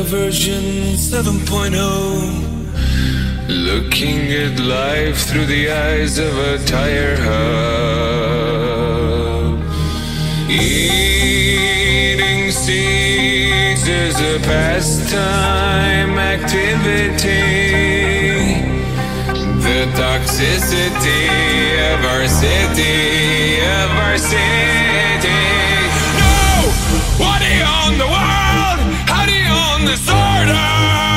version 7.0, looking at life through the eyes of a tire hub. Eating seeds is a pastime activity. The toxicity of our city, No! What do you own the world? How do you own disorder?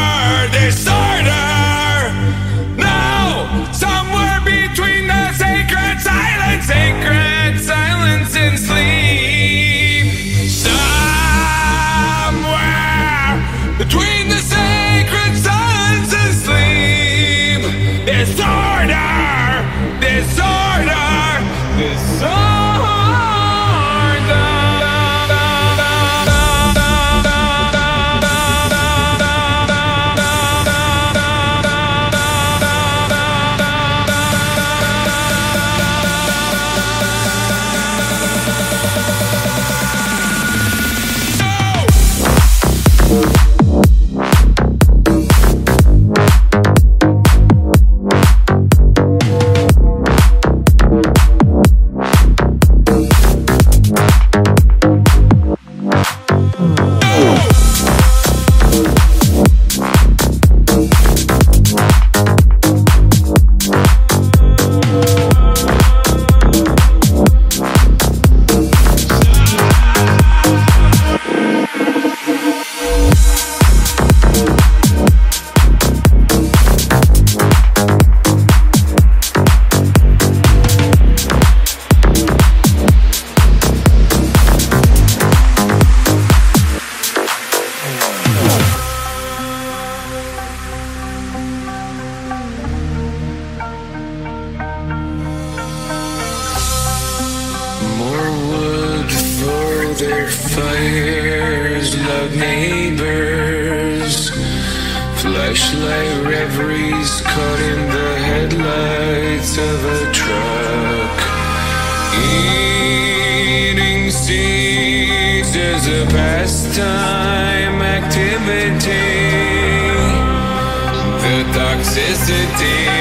Disorder! No! Somewhere between the sacred silence and sleep. Somewhere between the sacred silence and sleep. Disorder! Disorder! Disorder! Their fires, loud neighbors, flashlight reveries caught in the headlights of a truck. Eating seeds is a pastime activity. The toxicity